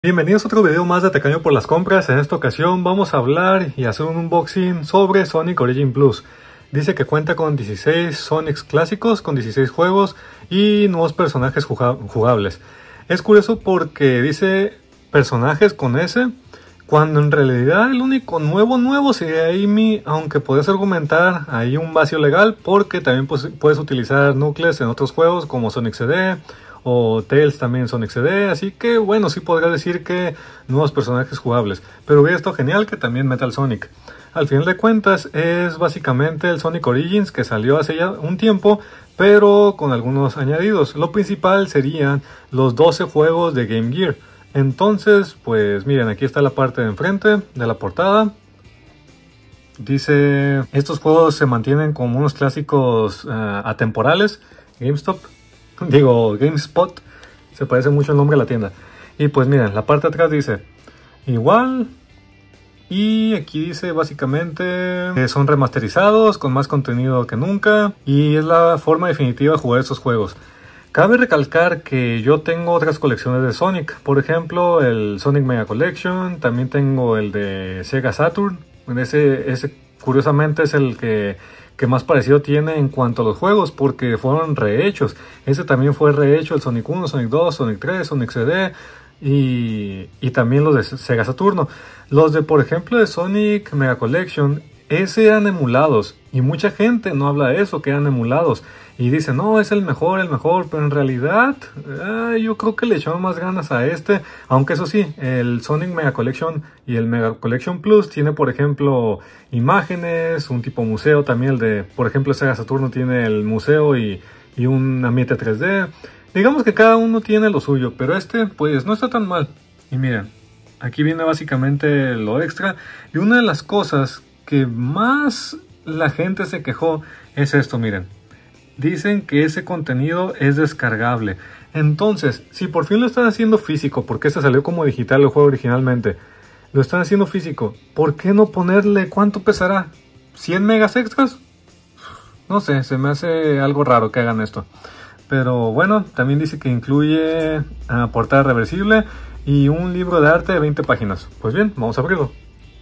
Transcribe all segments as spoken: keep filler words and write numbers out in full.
Bienvenidos a otro video más de Tacaño por las compras. En esta ocasión vamos a hablar y hacer un unboxing sobre Sonic Origin Plus. Dice que cuenta con dieciséis Sonics clásicos, con dieciséis juegos y nuevos personajes jugables. Es curioso porque dice personajes con S, cuando en realidad el único nuevo nuevo sería Amy, aunque puedes argumentar ahí un vacío legal porque también puedes utilizar núcleos en otros juegos como Sonic C D o Tails también Sonic C D, así que bueno, sí podría decir que nuevos personajes jugables, pero hubiera estado genial que también Metal Sonic. Al final de cuentas es básicamente el Sonic Origins que salió hace ya un tiempo, pero con algunos añadidos. Lo principal serían los doce juegos de Game Gear. Entonces, pues miren, aquí está la parte de enfrente de la portada. Dice, estos juegos se mantienen como unos clásicos uh, atemporales. GameStop, digo GameSpot, se parece mucho el nombre de la tienda. Y pues miren, la parte de atrás dice igual. Y aquí dice básicamente que son remasterizados con más contenido que nunca. Y es la forma definitiva de jugar estos juegos. Cabe recalcar que yo tengo otras colecciones de Sonic. Por ejemplo, el Sonic Mega Collection. También tengo el de Sega Saturn. Ese, ese curiosamente es el que, que más parecido tiene en cuanto a los juegos, porque fueron rehechos. Ese también fue rehecho, el Sonic uno, Sonic dos, Sonic tres, Sonic C D y, y también los de Sega Saturno. Los de, por ejemplo, de Sonic Mega Collection, ese eran emulados. Y mucha gente no habla de eso, que eran emulados. Y dice, no, es el mejor, el mejor. Pero en realidad, eh, yo creo que le echaron más ganas a este. Aunque eso sí, el Sonic Mega Collection y el Mega Collection Plus tiene, por ejemplo, imágenes, un tipo museo. También el de, por ejemplo, Sega Saturno tiene el museo y, y un ambiente tres D. Digamos que cada uno tiene lo suyo. Pero este, pues, no está tan mal. Y miren, aquí viene básicamente lo extra. Y una de las cosas que más la gente se quejó es esto, miren. Dicen que ese contenido es descargable. Entonces, si por fin lo están haciendo físico, porque este salió como digital el juego originalmente, lo están haciendo físico, ¿por qué no ponerle cuánto pesará? ¿cien megas extras? No sé, se me hace algo raro que hagan esto. Pero bueno, también dice que incluye uh, portada reversible y un libro de arte de veinte páginas. Pues bien, vamos a abrirlo.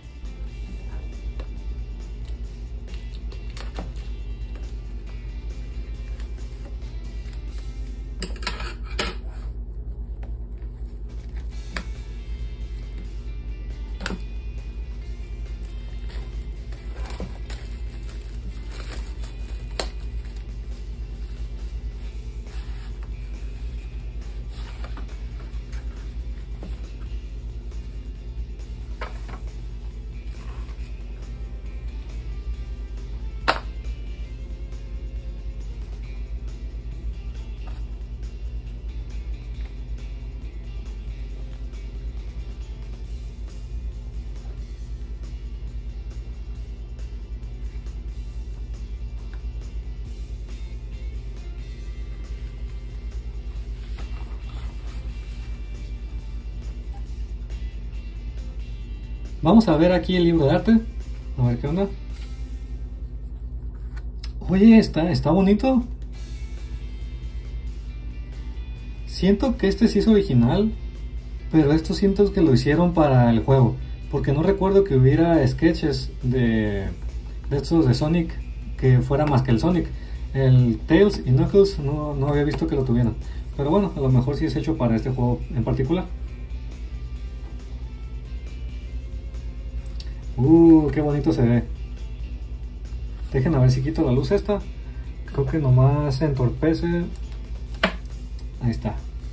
Vamos a ver aquí el libro de arte. A ver qué onda. Oye, está, está bonito. Siento que este sí es original, pero esto siento que lo hicieron para el juego, porque no recuerdo que hubiera sketches de, de estos de Sonic que fuera más que el Sonic. El Tails y Knuckles no, no había visto que lo tuvieran. Pero bueno, a lo mejor sí es hecho para este juego en particular. Uh, qué bonito se ve. Dejen a ver si quito la luz esta. Creo que nomás se entorpece. Ahí está.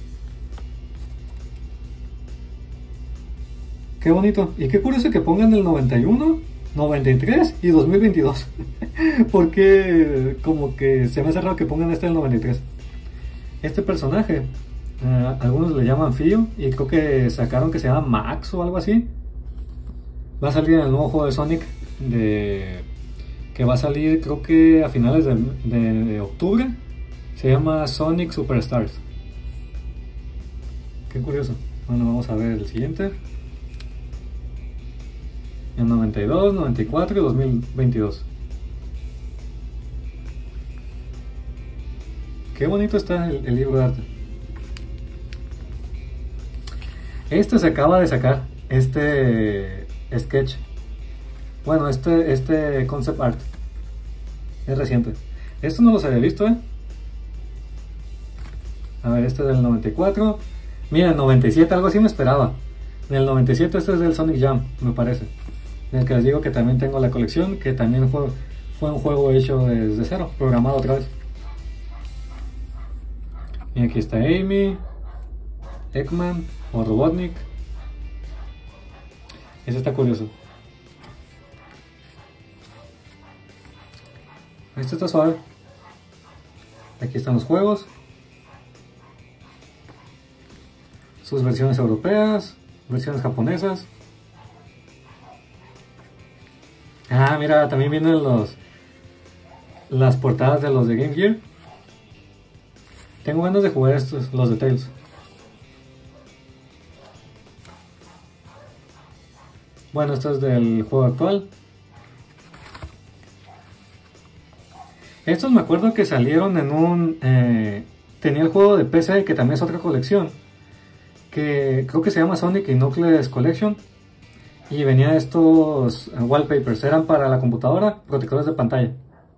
Qué bonito. Y qué curioso que pongan el noventa y uno, noventa y tres y dos mil veintidós. Porque como que se me hace raro que pongan este en el noventa y tres. Este personaje, uh, algunos le llaman Fio. Y creo que sacaron que se llama Max o algo así. Va a salir en el nuevo juego de Sonic, de, que va a salir creo que a finales de, de, de octubre. Se llama Sonic Superstars. Qué curioso. Bueno, vamos a ver el siguiente. En noventa y dos, noventa y cuatro y dos mil veintidós. Qué bonito está el, el libro de arte. Este se acaba de sacar, este sketch. Bueno, este, este concept art es reciente. Esto no los había visto, ¿eh? A ver, este es del noventa y cuatro. Mira, el noventa y siete, algo así me esperaba. Del noventa y siete este es del Sonic Jam, me parece. Del que les digo que también tengo la colección, que también fue, fue un juego hecho desde cero, programado otra vez. Y aquí está Amy, Eggman o Robotnik. Ese está curioso. Este está suave. Aquí están los juegos. Sus versiones europeas, versiones japonesas. Ah, mira, también vienen los las portadas de los de Game Gear. Tengo ganas de jugar estos, los de Tails. Bueno, esto es del juego actual. Estos me acuerdo que salieron en un... Eh, tenía el juego de P C, que también es otra colección, que creo que se llama Sonic y Knuckles Collection. Y venía estos wallpapers, eran para la computadora, protectores de pantalla.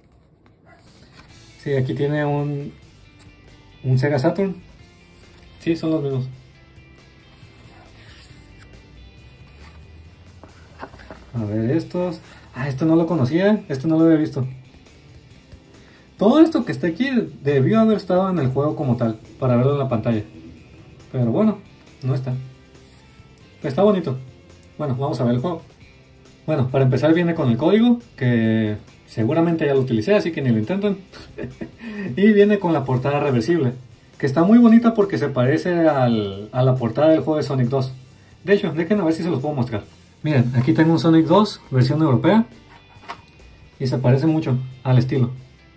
Sí, aquí tiene un, un Sega Saturn. Sí, son los mismos. A ver estos. Ah, este no lo conocía, este no lo había visto. Todo esto que está aquí debió haber estado en el juego como tal, para verlo en la pantalla. Pero bueno, no está. Está bonito. Bueno, vamos a ver el juego. Bueno, para empezar viene con el código, que seguramente ya lo utilicé, así que ni lo intenten. Y viene con la portada reversible, que está muy bonita porque se parece al, a la portada del juego de Sonic dos. De hecho, déjenme ver si se los puedo mostrar. Miren, aquí tengo un Sonic dos, versión europea, y se parece mucho al estilo.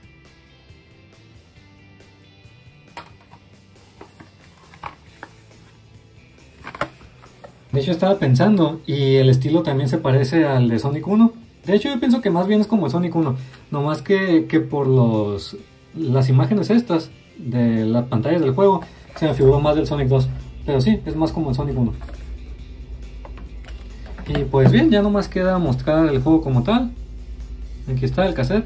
De hecho estaba pensando, y el estilo también se parece al de Sonic uno. De hecho yo pienso que más bien es como el Sonic uno, no más que, que por los las imágenes estas de las pantallas del juego se me figuró más del Sonic dos. Pero sí, es más como el Sonic uno. Y pues bien, ya nomás queda mostrar el juego como tal. Aquí está el cassette,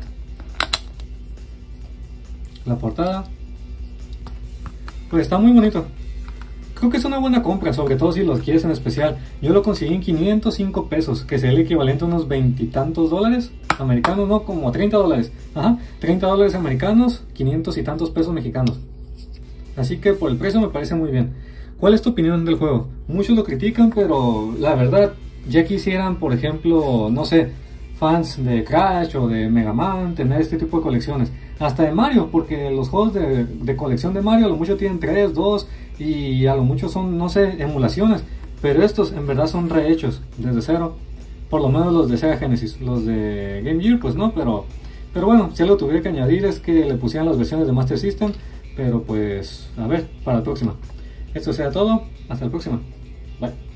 la portada. Pues está muy bonito. Creo que es una buena compra, sobre todo si los quieres en especial. Yo lo conseguí en quinientos cinco pesos, que sería el equivalente a unos veintitantos dólares americanos, no, como treinta dólares. Ajá, treinta dólares americanos, quinientos y tantos pesos mexicanos. Así que por el precio me parece muy bien. ¿Cuál es tu opinión del juego? Muchos lo critican, pero la verdad, ya quisieran, por ejemplo, no sé, fans de Crash o de Mega Man tener este tipo de colecciones. Hasta de Mario, porque los juegos de, de colección de Mario a lo mucho tienen tres, dos y a lo mucho son, no sé, emulaciones. Pero estos en verdad son rehechos desde cero. Por lo menos los de Sega Genesis. Los de Game Gear pues no, pero, pero bueno, si algo tuviera que añadir es que le pusieran las versiones de Master System. Pero pues, a ver, para la próxima. Esto sea todo, hasta la próxima. Bye.